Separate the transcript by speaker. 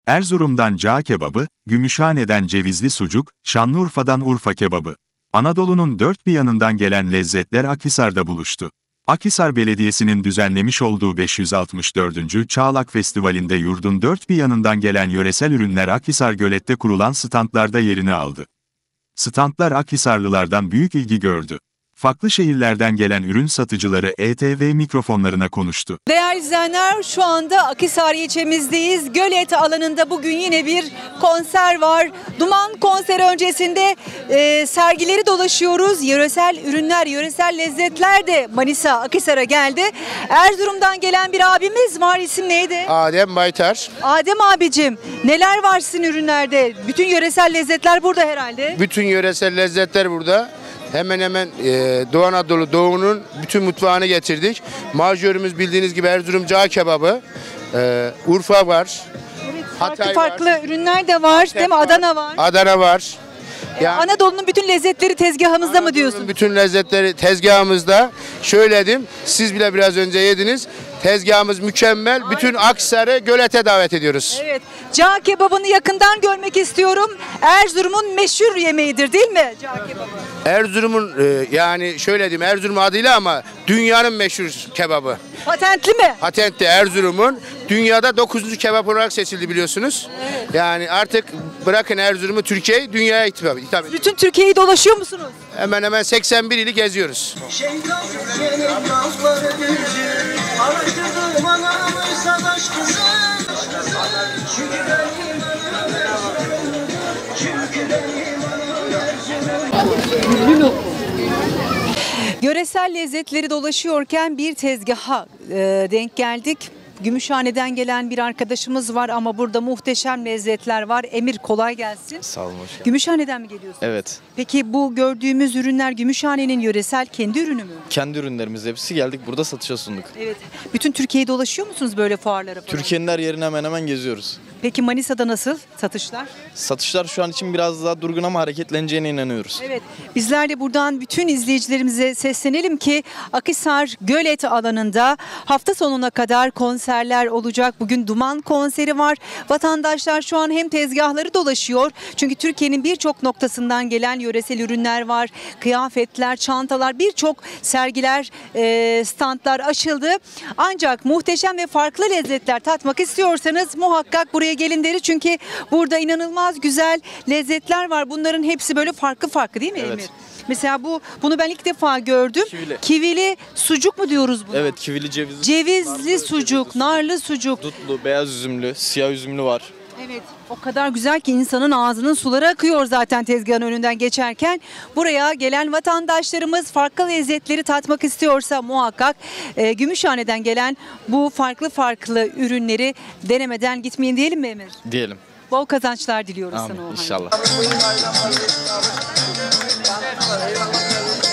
Speaker 1: Erzurum'dan cağ kebabı, Gümüşhane'den cevizli sucuk, Şanlıurfa'dan Urfa kebabı. Anadolu'nun dört bir yanından gelen lezzetler Akhisar'da buluştu. Akhisar Belediyesi'nin düzenlemiş olduğu 564. Çağlak Festivali'nde yurdun dört bir yanından gelen yöresel ürünler Akhisar Gölet'te kurulan standlarda yerini aldı. Standlar Akhisarlılardan büyük ilgi gördü. Farklı şehirlerden gelen ürün satıcıları ETV mikrofonlarına konuştu.
Speaker 2: Değerli izleyenler, şu anda Akhisar ilçemizdeyiz. Gölet alanında bugün yine bir konser var. Duman konseri öncesinde sergileri dolaşıyoruz. Yöresel ürünler, yöresel lezzetler de Manisa, Akhisar'a geldi. Erzurum'dan gelen bir abimiz var. İsim neydi?
Speaker 3: Adem Baytar.
Speaker 2: Adem abicim, neler var sizin ürünlerde? Bütün yöresel lezzetler burada herhalde.
Speaker 3: Bütün yöresel lezzetler burada. Hemen hemen Doğu Anadolu Doğu'nun bütün mutfağını getirdik. Majörümüz bildiğiniz gibi Erzurum cağ kebabı, Urfa var,
Speaker 2: Evet,
Speaker 3: Hatay
Speaker 2: farklı
Speaker 3: var,
Speaker 2: ürünler de var, değil mi? Adana var.
Speaker 3: Adana var.
Speaker 2: Anadolu'nun bütün lezzetleri tezgahımızda mı diyorsun?
Speaker 3: Bütün lezzetleri tezgahımızda. Şöyle diyeyim, siz bile biraz önce yediniz. Tezgahımız mükemmel. Bütün Akhisar'ı Gölet'e davet ediyoruz.
Speaker 2: Evet. Cağ kebabını yakından görmek istiyorum. Erzurum'un meşhur yemeğidir değil mi cağ kebabı?
Speaker 3: Erzurum'un yani şöyle diyeyim, Erzurum adıyla ama dünyanın meşhur kebabı.
Speaker 2: Patentli mi?
Speaker 3: Patentli Erzurum'un dünyada 9. kebap olarak seçildi biliyorsunuz.
Speaker 2: Evet.
Speaker 3: Yani artık bırakın Erzurum'u, Türkiye'yi dünyaya hitap ediyor.
Speaker 2: Bütün Türkiye'yi dolaşıyor musunuz?
Speaker 3: Hemen hemen 81 ili geziyoruz.
Speaker 2: Yöresel lezzetleri dolaşıyorken bir tezgaha denk geldik. Gümüşhane'den gelen bir arkadaşımız var ama burada muhteşem lezzetler var. Emir, kolay gelsin.
Speaker 4: Sağ olun, hoş geldin.
Speaker 2: Gümüşhane'den mi geliyorsunuz?
Speaker 4: Evet.
Speaker 2: Peki bu gördüğümüz ürünler Gümüşhane'nin yöresel kendi ürünü mü?
Speaker 4: Kendi ürünlerimiz hepsi, geldik burada satışa sunduk.
Speaker 2: Evet. Bütün Türkiye'yi dolaşıyor musunuz böyle fuarlara falan?
Speaker 4: Türkiye'nin her yerini hemen hemen geziyoruz.
Speaker 2: Peki Manisa'da nasıl satışlar?
Speaker 4: Satışlar şu an için biraz daha durgun ama hareketleneceğine inanıyoruz.
Speaker 2: Evet. Bizler de buradan bütün izleyicilerimize seslenelim ki Akhisar Gölet alanında hafta sonuna kadar konserler olacak. Bugün Duman konseri var. Vatandaşlar şu an hem tezgahları dolaşıyor. Çünkü Türkiye'nin birçok noktasından gelen yöresel ürünler var. Kıyafetler, çantalar, birçok sergiler, standlar açıldı. Ancak muhteşem ve farklı lezzetler tatmak istiyorsanız muhakkak buraya gelin deri. Çünkü burada inanılmaz güzel lezzetler var. Bunların hepsi böyle farklı farklı değil mi
Speaker 4: Evet.
Speaker 2: Emir? Mesela bunu ben ilk defa gördüm. Kivili sucuk mu diyoruz buna?
Speaker 4: Evet, kivili cevizli.
Speaker 2: Cevizli sucuk, narlı sucuk.
Speaker 4: Dutlu, beyaz üzümlü, siyah üzümlü var.
Speaker 2: Evet, o kadar güzel ki insanın ağzının suları akıyor zaten tezgahın önünden geçerken. Buraya gelen vatandaşlarımız farklı lezzetleri tatmak istiyorsa muhakkak Gümüşhane'den gelen bu farklı ürünleri denemeden gitmeyin diyelim mi Emir?
Speaker 4: Diyelim.
Speaker 2: Bol kazançlar diliyoruz
Speaker 4: Amin,
Speaker 2: sana o halde.
Speaker 4: inşallah.